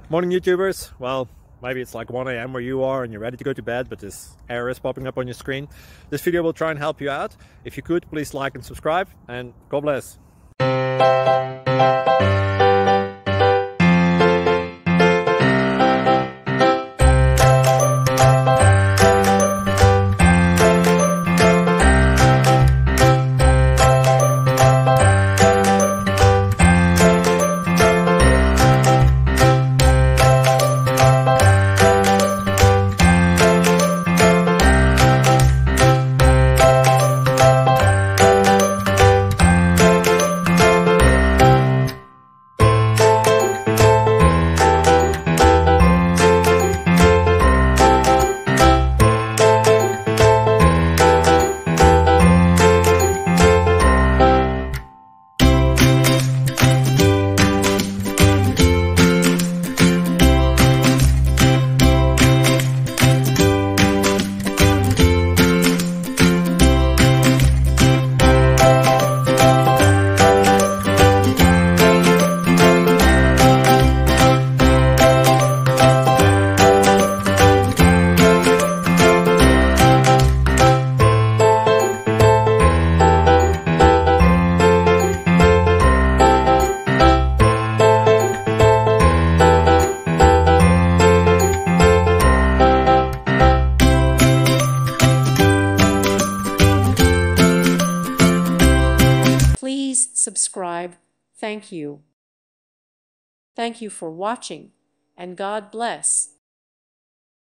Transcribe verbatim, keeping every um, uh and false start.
Morning YouTubers. Well, maybe it's like one A M where you are and you're ready to go to bed, but this error is popping up on your screen. This video will try and help you out. If you could, please like and subscribe, and God bless. Please subscribe. Thank you. Thank you for watching, and God bless.